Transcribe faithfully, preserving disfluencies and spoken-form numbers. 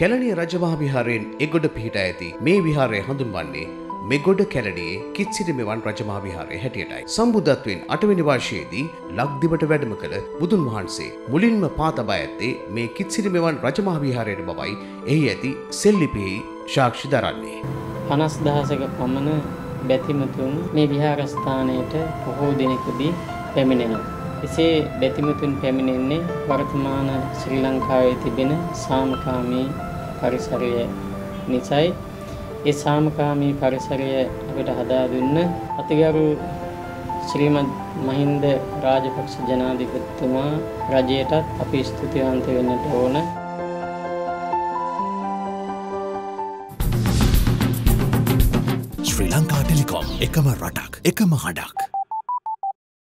කැලණිය රජමහා විහාරයෙන් එගොඩ පිහිටා ඇති මේ විහාරය හඳුන්වන්නේ මෙගොඩ කැලණියේ කිත්සිරි මෙවන් රජමහා විහාරය හැටියටයි. සම්බුද්ධත්වයෙන් අටවෙනි වර්ෂයේදී ලක්දිවට වැඩම කළ බුදුන් වහන්සේ මුලින්ම පා තබා ඇත්තේ මේ කිත්සිරි මෙවන් රජමහා විහාරයට බවයි එහි ඇති සෙල්ලිපියෙහි සාක්ෂි දරන්නේ. පනස් දහසක පමණ බැතිමතුන් මේ විහාරස්ථානයට බොහෝ දිනකදී පැමිණෙනවා. එසේ බැතිමතුන් පැමිණෙන්නේ වර්තමාන ශ්‍රී ලංකාවේ තිබෙන සාමකාමී පරිසරය නිසායි. ඒ සාමකාමී පරිසරය අපිට හදා දුන්න අතිගරු ශ්‍රීමත් මහින්ද රාජපක්ෂ ජනාධිපතිතුමා රජයටත් අපි ස්තුතිවන්ත වෙන්නට ඕන. ශ්‍රී ලංකා ටෙලිකොම් එකම රටක් එකම හඩක්.